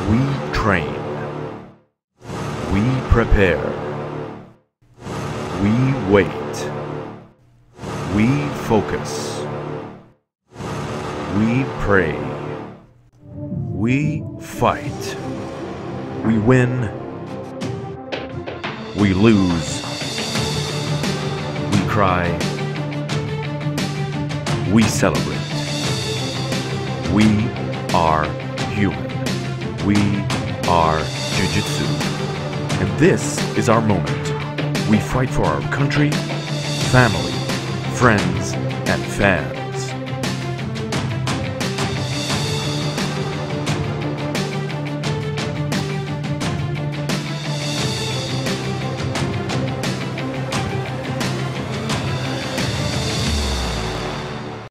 We train. We prepare. We wait. We focus. We pray. We fight. We win. We lose. We cry. We celebrate. We are human. We are Jiu-Jitsu. And this is our moment. We fight for our country, family, friends, and fans.